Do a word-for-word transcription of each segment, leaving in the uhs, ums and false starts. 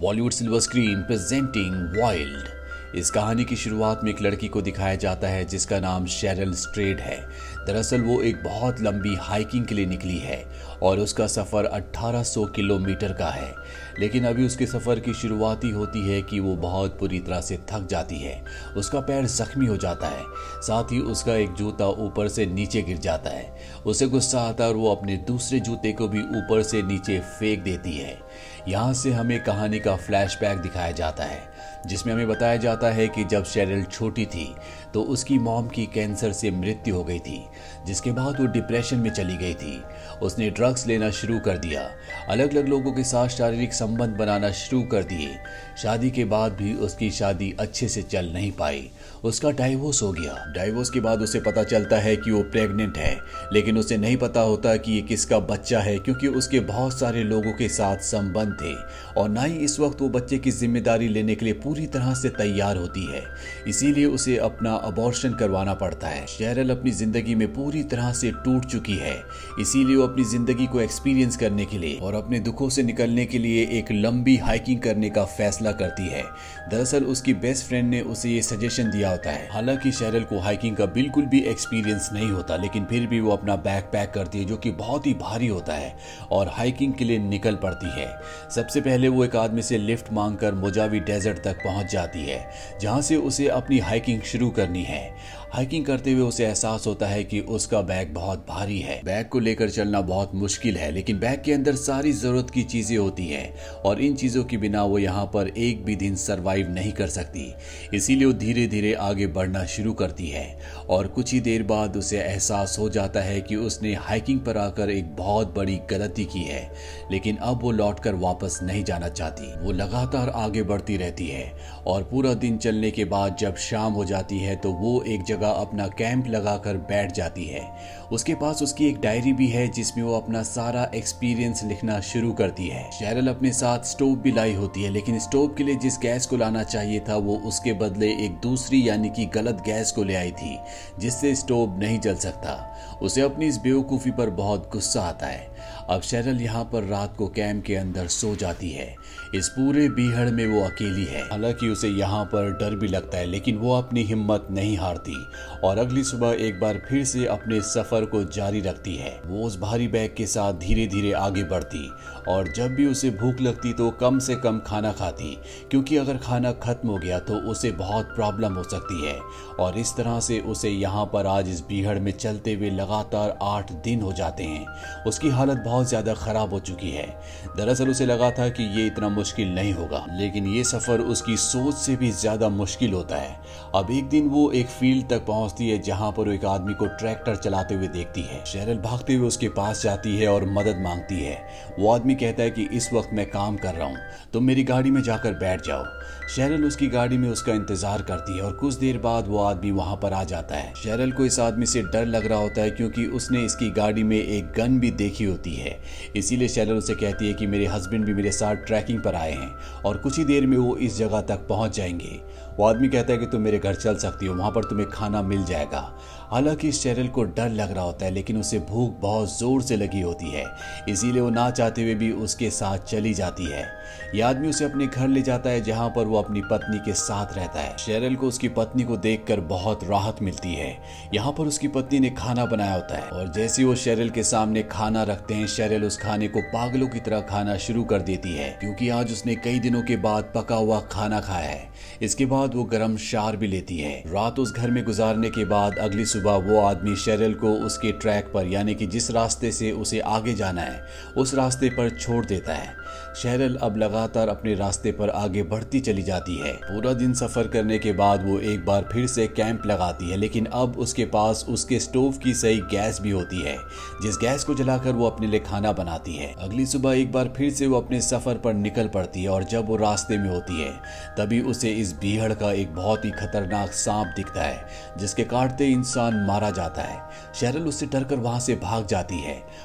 Bollywood silver screen presenting wild. इस कहानी की शुरुआत में एक लड़की को दिखाया जाता है जिसका नाम शेरिल स्ट्रेड है। दरअसल वो एक बहुत लंबी हाइकिंग के लिए निकली है और उसका सफ़र अठारह सौ किलोमीटर का है। लेकिन अभी उसके सफ़र की शुरुआत ही होती है कि वो बहुत बुरी तरह से थक जाती है। उसका पैर जख्मी हो जाता है, साथ ही उसका एक जूता ऊपर से नीचे गिर जाता है। उसे गुस्सा आता है और वो अपने दूसरे जूते को भी ऊपर से नीचे फेंक देती है। यहाँ से हमें कहानी का फ्लैशबैक दिखाया जाता है जिसमें हमें बताया जाता है कि जब शेरिल छोटी थी तो उसकी मॉम की कैंसर से मृत्यु हो गई थी, जिसके बाद वो डिप्रेशन में चली गई थी। उसने ड्रग्स लेना शुरू कर दिया, अलग अलग लोगों के साथ शारीरिक संबंध बनाना शुरू कर दिए। शादी के बाद भी उसकी शादी अच्छे से चल नहीं पाई, उसका डाइवोर्स हो गया। डाइवोर्स के बाद उसे पता चलता है कि वो प्रेग्नेंट है, लेकिन उसे नहीं पता होता कि ये किसका बच्चा है, क्योंकि उसके बहुत सारे लोगों के साथ संबंध थे और ना ही इस वक्त वो बच्चे की जिम्मेदारी लेने के लिए पूरी तरह से तैयार होती है। इसीलिए उसे अपना अबॉर्शन करवाना पड़ता है। शेरिल अपनी जिंदगी में पूरी तरह से टूट चुकी है, इसीलिए वो अपनी जिंदगी को एक्सपीरियंस करने के लिए और अपने दुखों से निकलने के लिए एक लंबी हाइकिंग करने का फैसला करती है। दरअसल उसकी बेस्ट फ्रेंड ने उसे ये सजेशन दिया होता है। हालांकि शेरिल को हाइकिंग का बिल्कुल भी एक्सपीरियंस नहीं होता, लेकिन फिर भी वो अपना बैग पैक करती है जो कि बहुत ही भारी होता है और हाइकिंग के लिए निकल पड़ती है। सबसे पहले वो एक आदमी से लिफ्ट मांगकर मोजावी डेजर्ट तक पहुंच जाती है, जहां से उसे अपनी हाइकिंग शुरू करनी है। हाइकिंग करते हुए उसे एहसास होता है कि उसका बैग बहुत भारी है। बैग को लेकर चलना बहुत मुश्किल है, लेकिन बैग के अंदर सारी जरूरत की चीजें होती हैं और इन चीजों के बिना वो यहाँ पर एक भी दिन सरवाइव नहीं कर सकती। इसीलिए वो धीरे धीरे आगे बढ़ना शुरू करती है और कुछ ही देर बाद उसे एहसास हो जाता है कि उसने हाइकिंग पर आकर एक बहुत बड़ी गलती की है, लेकिन अब वो लौटकर वापस नहीं जाना चाहती। वो लगातार आगे बढ़ती रहती है और पूरा दिन चलने के बाद जब शाम हो जाती है तो वो एक जगह अपना कैंप लगाकर बैठ जाती है। उसके पास उसकी एक डायरी भी है जिसमें वो अपना सारा एक्सपीरियंस लिखना शुरू करती है। शेरिल अपने साथ स्टोव भी लाई होती है, लेकिन स्टोव के लिए जिस गैस को लाना चाहिए था वो उसके बदले एक दूसरी यानी कि गलत गैस को ले आई थी, जिससे स्टोव नहीं जल सकता। उसे अपनी इस बेवकूफ़ी पर बहुत गुस्सा आता है। अब शेरिल यहाँ पर रात को कैंप के अंदर सो जाती है। इस पूरे बीहड़ में वो अकेली है। हालांकि उसे यहाँ पर डर भी लगता है, लेकिन वो अपनी हिम्मत नहीं हारती और अगली सुबह एक बार फिर से अपने सफर को जारी रखती है। वो उस भारी बैग के साथ धीरे धीरे आगे बढ़ती और जब भी उसे भूख लगती तो कम से कम खाना खाती, क्योंकि अगर खाना खत्म हो गया तो उसे बहुत प्रॉब्लम हो सकती है। और इस तरह से उसे यहाँ पर आज इस बीहड़ में चलते हुए लगातार आठ दिन हो जाते हैं। उसकी हालत बहुत ज्यादा खराब हो चुकी है। दरअसल उसे लगा था कि ये इतना मुश्किल नहीं होगा, लेकिन ये सफर उसकी सोच से भी ज्यादा मुश्किल होता है। अब एक दिन वो एक फील्ड तक पहुंचती है जहां पर वो एक आदमी को ट्रैक्टर चलाते हुए देखती है। शेरिल भागते हुए उसके पास जाती है और मदद मांगती है। वो आदमी कहता है कि इस वक्त मैं काम कर रहा हूँ, तुम मेरी गाड़ी में जाकर बैठ जाओ। शेरिल उसकी गाड़ी में उसका इंतजार करती है और कुछ देर बाद वो आदमी वहां पर आ जाता है। शेरिल को इस आदमी से डर लग रहा होता है क्योंकि उसने इसकी गाड़ी में एक गन भी देखी होती है। इसीलिए शेरिल उसे कहती है कि मेरे हस्बैंड भी मेरे साथ ट्रैकिंग पर आए हैं और कुछ ही देर में वो इस जगह तक पहुंच जाएंगे। वो आदमी कहता है कि तुम मेरे घर चल सकती हो, वहां पर तुम्हें खाना मिल जाएगा। हालांकि शेरिल को डर लग रहा होता है, लेकिन उसे भूख बहुत जोर से लगी होती है, इसीलिए वो ना चाहते हुए भी उसके साथ चली जाती है। यह आदमी उसे अपने घर ले जाता है जहां पर वो अपनी पत्नी के साथ रहता है। शेरिल को उसकी पत्नी को देखकर बहुत राहत मिलती है। यहाँ पर उसकी पत्नी ने खाना बनाया होता है और जैसे वो शेरिल के सामने खाना रखते हैं, शेरिल उस खाने को पागलों की तरह खाना शुरू कर देती है, क्योंकि आज उसने कई दिनों के बाद पका हुआ खाना खाया है। इसके बाद वो गर्म शार भी लेती है। रात उस घर में गुजारने के बाद अगली सुबह वो आदमी शेरिल को उसके ट्रैक पर यानी कि जिस रास्ते से उसे आगे जाना है उस रास्ते पर छोड़ देता है। शेरिल अब लगातार अपने रास्ते पर आगे बढ़ती चली जाती है। पूरा दिन सफर करने के बाद वो एक बार फिर से कैंप लगाती है, लेकिन अब उसके पास उसके स्टोव की सही गैस भी होती है, जिस गैस को जलाकर वो अपने लिए खाना बनाती है। अगली सुबह एक बार फिर से वो अपने सफर पर निकल पड़ती है और जब वो रास्ते में होती है तभी उसे इस बीहड़ का एक बहुत ही खतरनाक सांप दिखता है, जिसके काटते इंसान मारा जाता है। शेरिल उससे डरकर वहां से भाग जाती है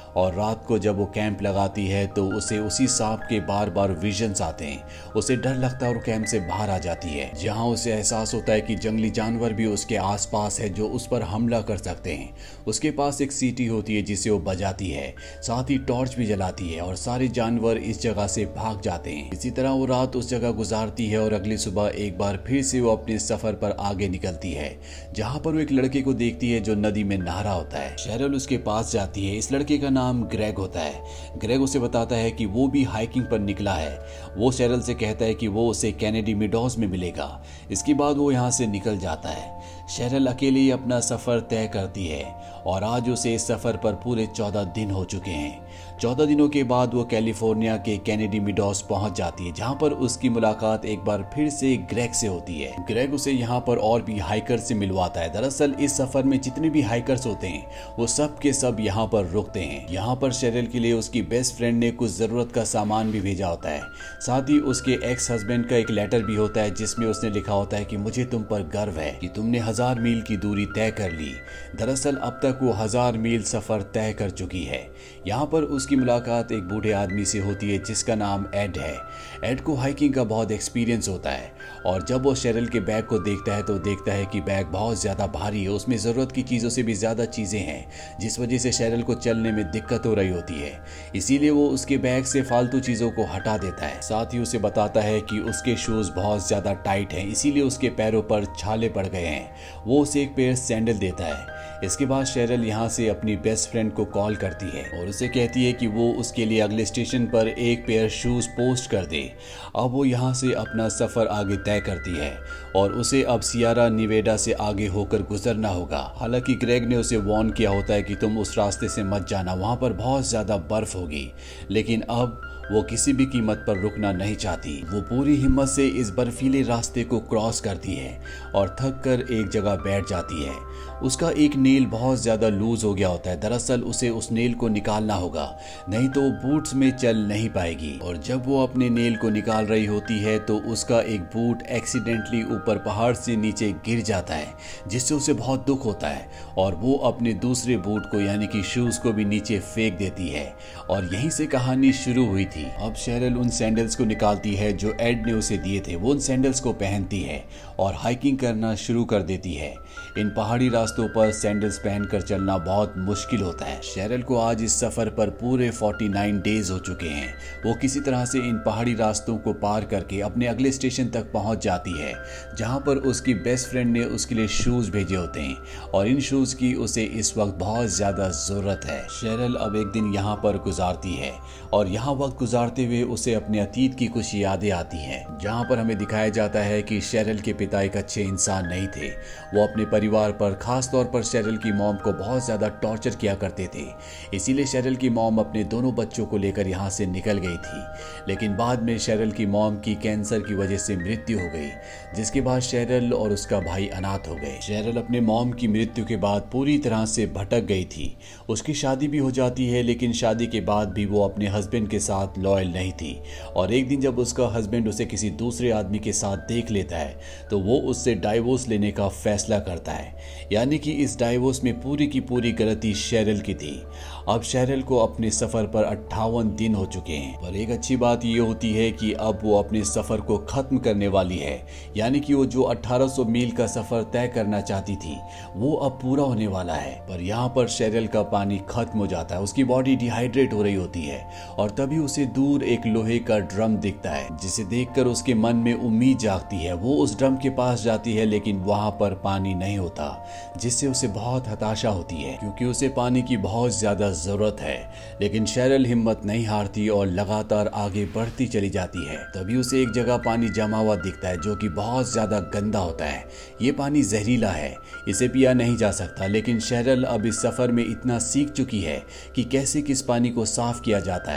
और रात को जब वो कैंप लगाती है तो उसे उसी सांप के बार बार विजन्स आते हैं। उसे डर लगता है और कैंप से बाहर आ जाती है, जहां उसे एहसास होता है कि जंगली जानवर भी उसके आसपास है जो उस पर हमला कर सकते हैं। उसके पास एक सीटी होती है जिसे वो बजाती है, साथ ही टॉर्च भी जलाती है और सारे जानवर इस जगह से भाग जाते हैं। इसी तरह वो रात उस जगह गुजारती है और अगली सुबह एक बार फिर से वो अपने सफर पर आगे निकलती है, जहां पर वो एक लड़के को देखती है जो नदी में नहा रहा होता है। शेरल उसके पास जाती है। इस लड़के का नाम ग्रेग होता है। ग्रेग उसे बताता है कि वो भी हाइकिंग पर निकला है। वो शेरल से कहता है कि वो उसे कैनेडी मिडोज में मिलेगा। इसके बाद वो यहाँ से निकल जाता है। शेरल अकेले ही अपना सफर तय करती है और आज उसे इस सफर पर पूरे चौदह दिन हो चुके हैं। चौदह दिनों के बाद वो कैलिफोर्निया के कैनेडी मिडोज पहुंच जाती है, जहां पर उसकी मुलाकात एक बार फिर से ग्रेग से होती है। ग्रेग उसे यहाँ पर और भी हाइकर से मिलवाता है। दरअसल इस सफर में जितने भी हाइकर्स होते हैं वो सब के सब यहाँ पर रुकते हैं। यहाँ पर शेरल के लिए उसकी बेस्ट फ्रेंड ने कुछ जरूरत का सामान भी भेजा होता है। साथ ही उसके एक्स हस्बैंड का एक लेटर भी होता है जिसमें उसने लिखा होता है कि मुझे तुम पर गर्व है कि तुमने हजार मील की दूरी तय कर ली। दरअसल अब तक वो हजार मील सफर तय कर चुकी है। यहाँ पर उसकी मुलाकात एक बूढ़े आदमी से होती है जिसका नाम एड है। एड को हाइकिंग का बहुत एक्सपीरियंस होता है और जब वो शेरल के बैग को देखता है तो देखता है कि बैग बहुत ज्यादा भारी है, उसमें जरूरत की चीजों से भी ज्यादा चीजें हैं, जिस वजह से शेरल को चलने में दिक्कत हो रही होती है। इसीलिए वो उसके बैग से फालतू चीजों को हटा देता है। साथ ही उसे बताता है कि उसके शूज बहुत ज्यादा टाइट हैं, इसीलिए उसके पैरों पर छाले पड़ गए हैं। वो उसे एक पेयर सैंडल देता है। इसके बाद शेरल यहाँ से अपनी बेस्ट फ्रेंड को कॉल करती है और उसे कहती है कि वो उसके लिए अगले स्टेशन पर एक पेयर शूज पोस्ट कर दे। अब वो यहाँ से अपना सफर आगे तय करती है और उसे अब सियारा निवेडा से आगे होकर गुजरना होगा। हालांकि ग्रेग ने उसे वार्न किया होता है कि तुम उस रास्ते से मत जाना, वहां पर बहुत ज्यादा बर्फ होगी, लेकिन अब वो किसी भी कीमत पर रुकना नहीं चाहती। वो पूरी हिम्मत से इस बर्फीले रास्ते को क्रॉस करती है और थक कर एक जगह बैठ जाती है। उसका एक नेल बहुत ज्यादा लूज हो गया होता है। दरअसल उसे उस नेल को निकालना होगा, नहीं तो वो बूट्स में चल नहीं पाएगी। और जब वो अपने नेल को निकाल रही होती है तो उसका एक बूट एक्सीडेंटली ऊपर पहाड़ से नीचे गिर जाता है, जिससे उसे बहुत दुख होता है और वो अपने दूसरे बूट को यानी कि शूज को भी नीचे फेंक देती है। और यहीं से कहानी शुरू हुई थी। अब शेरल उन सैंडल्स को निकालती है जो एड ने उसे दिए थे। वो उन सैंडल्स को पहनती है और हाइकिंग करना शुरू कर देती है। इन पहाड़ी रास्तों पर सैंडल्स पहनकर चलना बहुत मुश्किल होता है। शेरल को आज इस सफर पर पूरे उनचास डेज हो चुके हैं। वो किसी तरह से इन पहाड़ी रास्तों को पार करके अपने अगले स्टेशन तक पहुंच जाती है, जहां पर उसकी बेस्ट फ्रेंड ने उसके लिए शूज भेजे होते हैं और इन शूज की उसे इस वक्त बहुत ज्यादा जरूरत है। शेरल अब एक दिन यहाँ पर गुजारती है और यहाँ वक्त गुजारते हुए उसे अपने अतीत की कुछ यादें आती हैं, जहाँ पर हमें दिखाया जाता है कि शेरल के पिता एक अच्छे इंसान नहीं थे। वो अपने परिवार पर, खास तौर पर शेरल की मॉम को बहुत ज्यादा टॉर्चर किया करते थे। इसीलिए शेरल की मॉम अपने दोनों बच्चों को लेकर यहाँ से निकल गई थी, लेकिन बाद में शेरल की मॉम की कैंसर की वजह से मृत्यु हो गई, जिसके बाद शेरल और उसका भाई अनाथ हो गए। शेरल अपने मॉम की मृत्यु के बाद पूरी तरह से भटक गई थी। उसकी शादी भी हो जाती है, लेकिन शादी के बाद भी वो अपने हस्बैंड के साथ लॉयल नहीं थी। और एक दिन जब उसका हस्बैंड उसे किसी दूसरे आदमी के साथ देख लेता है तो वो उससे डाइवोर्स लेने का फैसला करता है, यानी कि इस डाइवोर्स में पूरी की पूरी गलती शेरल की थी। अब शेरल को अपने सफर पर अट्ठावन दिन हो चुके हैं, पर एक अच्छी बात यह होती है कि अब वो अपने सफर को खत्म करने वाली है, यानी कि वो जो अठारह सौ मील का सफर तय करना चाहती थी वो अब पूरा होने वाला है। पर यहाँ पर शेरल का पानी खत्म हो जाता है, उसकी बॉडी डिहाइड्रेट हो रही होती है और तभी उसे दूर एक लोहे का ड्रम दिखता है, जिसे देखकर उसके मन में उम्मीद जागती है। वो उस ड्रम के पास जाती है, लेकिन वहां पर पानी नहीं होता, जिससे उसे बहुत हताशा होती है क्योंकि उसे पानी की बहुत ज्यादा जरूरत है। लेकिन शेरल हिम्मत नहीं हारती और लगातार आगे बढ़ती चली जाती है। तभी उसे एक जगह पानी जमा हुआ दिखता है जो कि बहुत ज्यादा गंदा होता है। ये पानी जहरीला है, इसे पिया नहीं जा सकता, लेकिन शेरल अब इस सफर में इतना सीख चुकी है कि कैसे किस पानी को साफ किया जाता है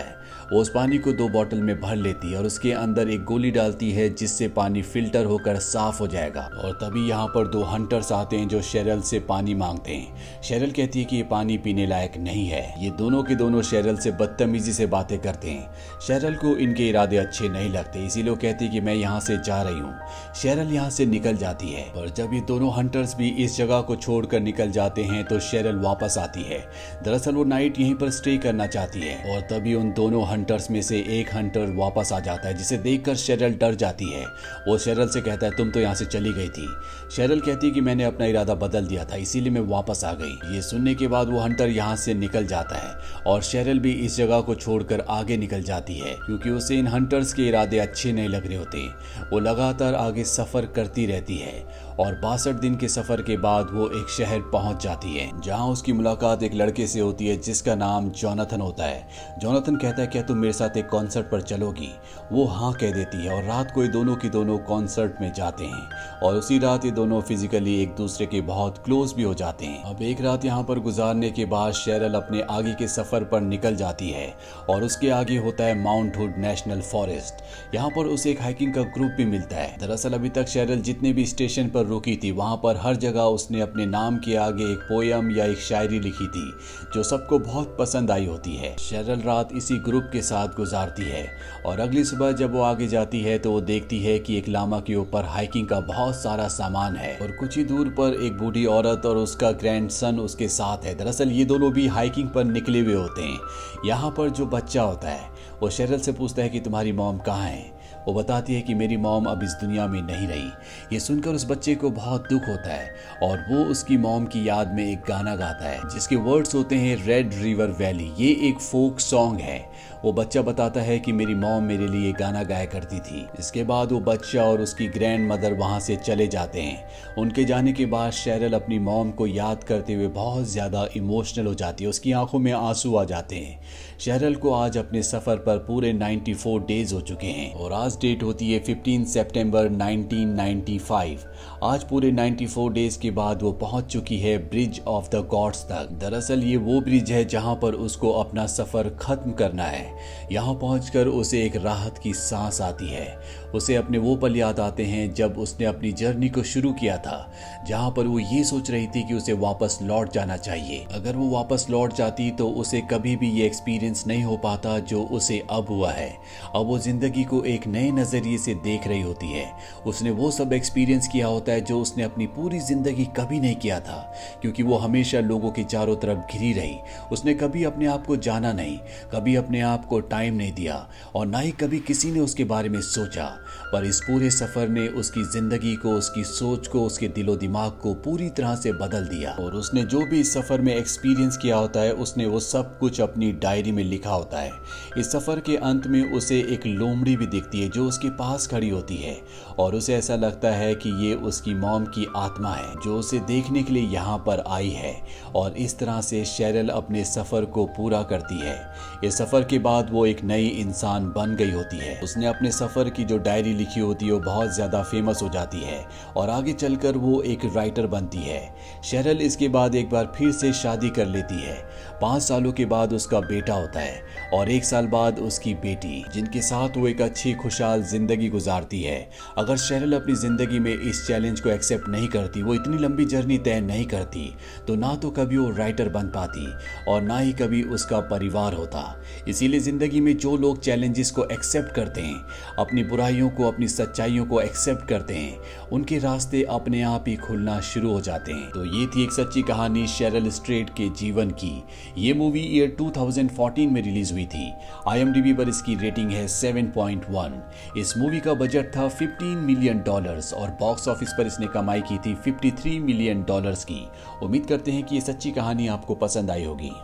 वो उस पानी को दो बोतल में भर लेती है और उसके अंदर एक गोली डालती है जिससे पानी फिल्टर होकर साफ हो जाएगा। और तभी यहाँ पर दो हंटर्स आते हैं जो शेरल से पानी मांगते हैं। शेरल कहती है कि ये पानी पीने लायक नहीं है। ये दोनों के दोनों शेरल से बदतमीजी से बातें करते हैं। शेरल को इनके इरादे अच्छे नहीं लगते, इसीलिए वो कहती है कि मैं यहाँ से जा रही हूँ। शेरल यहाँ से निकल जाती है, पर जब ये दोनों हंटर्स भी इस जगह को छोड़कर निकल जाते हैं तो शेरल वापस आती है। दरअसल वो नाइट यहीं पर स्टे करना चाहती है और तभी उन दोनों हंटर्स में से एक हंटर वापस आ जाता है, जिसे देखकर शेरल डर जाती है। वो शेरल से कहता है तुम तो यहाँ से चली गई थी। शेरल कहती है कि मैंने अपना इरादा बदल दिया था, इसीलिए मैं वापस आ गई। ये सुनने के बाद वो हंटर यहाँ से निकल जाता है और शेरल भी इस जगह को छोड़कर आगे निकल जाती है, क्योंकि उसे इन हंटर्स के इरादे अच्छे नहीं लग रहे होते। वो लगातार आगे सफर करती रहती है और बासठ दिन के सफर के बाद वो एक शहर पहुंच जाती है, जहां उसकी मुलाकात एक लड़के से होती है जिसका नाम जोनाथन होता है। जोनाथन कहता है क्या तुम मेरे साथ एक कॉन्सर्ट पर चलोगी? वो हाँ कह देती है और रात को ये दोनों की दोनों कॉन्सर्ट में जाते हैं और उसी रात ये दोनों फिजिकली एक दूसरे के बहुत क्लोज भी हो जाते हैं। अब एक रात यहाँ पर गुजारने के बाद शेरल अपने आगे के सफर पर निकल जाती है और उसके आगे होता है माउंट हुड नेशनल फॉरेस्ट। यहाँ पर उसे एक हाइकिंग का ग्रुप भी मिलता है। दरअसल अभी तक शेरल जितने भी स्टेशन पर रुकी थी वहां पर हर जगह उसने अपने नाम के आगे एक पोयम या एक शायरी लिखी थी जो सबको बहुत पसंद आई होती है। शेरल रात इसी ग्रुप के साथ गुजारती है और अगली सुबह जब वो आगे जाती है तो वो देखती है कि एक लामा के ऊपर हाइकिंग का बहुत सारा सामान है और कुछ ही दूर पर एक बूढ़ी औरत और उसका ग्रैंडसन उसके साथ है। दरअसल ये दोनों भी हाइकिंग पर निकले हुए होते हैं। यहाँ पर जो बच्चा होता है वो शेरल से पूछता है कि तुम्हारी मॉम कहाँ है? वो बताती है कि मेरी मॉम अब इस दुनिया में नहीं रही। ये सुनकर उस बच्चे को बहुत दुख होता है और वो उसकी मॉम की याद में एक गाना गाता है जिसके वर्ड्स होते हैं रेड रिवर वैली। ये एक फोक सॉन्ग है। वो बच्चा बताता है कि मेरी मॉम मेरे लिए गाना गाया करती थी। इसके बाद वो बच्चा और उसकी ग्रैंड मदर वहाँ से चले जाते हैं। उनके जाने के बाद शेरल अपनी मॉम को याद करते हुए बहुत ज़्यादा इमोशनल हो जाती है, उसकी आंखों में आंसू आ जाते हैं। शेरल को आज अपने सफ़र पर पूरे चौरानवे डेज हो चुके हैं और आज डेट होती है पंद्रह सितंबर नाइनटीन नाइंटी फाइव। आज पूरे चौरानवे डेज के बाद वो पहुंच चुकी है ब्रिज ऑफ द गॉड्स तक। दरअसल ये वो ब्रिज है जहां पर उसको अपना सफ़र ख़त्म करना है। यहाँ पहुंचकर उसे एक राहत की सांस आती है। उसे अपने वो पल याद आते हैं जब उसने अपनी जर्नी को शुरू किया था, जहाँ पर वो ये सोच रही थी कि उसे वापस लौट जाना चाहिए। अगर वो वापस लौट जाती तो उसे कभी भी ये एक्सपीरियंस नहीं हो पाता जो उसे अब हुआ है। अब वो जिंदगी को एक नए नज़रिए से देख रही होती है। उसने वो सब एक्सपीरियंस किया होता है जो उसने अपनी पूरी जिंदगी कभी नहीं किया था, क्योंकि वो हमेशा लोगों के चारों तरफ घिरी रही। उसने कभी अपने आप को जाना नहीं, कभी अपने आप को टाइम नहीं दिया और ना ही कभी किसी ने उसके बारे में सोचा। पर इस पूरे सफर ने उसकी जिंदगी को, उसकी सोच को, उसके दिलो दिमाग को पूरी तरह से बदल दिया। और उसने जो भी इस सफर में एक्सपीरियंस किया होता है उसने वो सब कुछ अपनी डायरी में लिखा होता है। इस सफर के अंत में उसे एक लोमड़ी भी दिखती है जो उसके पास खड़ी होती है और उसे ऐसा लगता है कि ये उसकी मॉम की आत्मा है जो उसे देखने के लिए यहाँ पर आई है। और इस तरह से शेरल अपने सफर को पूरा करती है। इस सफर के बाद वो एक नई इंसान बन गई होती है। उसने अपने सफर की जो डायरी लिखी होती है वो बहुत ज्यादा फेमस हो जाती है और आगे चलकर वो एक राइटर बनती है। शेरल इसके बाद एक बार फिर से शादी कर लेती है। पाँच सालों के बाद उसका बेटा होता है और एक साल बाद उसकी बेटी, जिनके साथ वो एक अच्छी खुशहाल जिंदगी गुजारती है। अगर शेरल अपनी जिंदगी में इस चैलेंज को एक्सेप्ट नहीं करती, वो इतनी लंबी जर्नी तय नहीं करती, तो ना तो कभी वो राइटर बन पाती और ना ही कभी उसका परिवार होता। इसीलिए जिंदगी में जो लोग चैलेंजेस को एक्सेप्ट करते हैं, अपनी बुराइयों को, अपनी सच्चाइयों को एक्सेप्ट करते हैं, उनके रास्ते अपने आप ही खुलना शुरू हो जाते हैं। तो ये थी एक सच्ची कहानी शेरल स्ट्रेट के जीवन की। ये movie year two thousand fourteen में रिलीज हुई थी। आई एम डी बी पर इसकी रेटिंग है सेवन पॉइंट वन। इस मूवी का बजट था फिफ्टीन मिलियन डॉलर्स और बॉक्स ऑफिस पर इसने कमाई की थी फिफ्टी थ्री मिलियन डॉलर्स की। उम्मीद करते हैं कि ये सच्ची कहानी आपको पसंद आई होगी।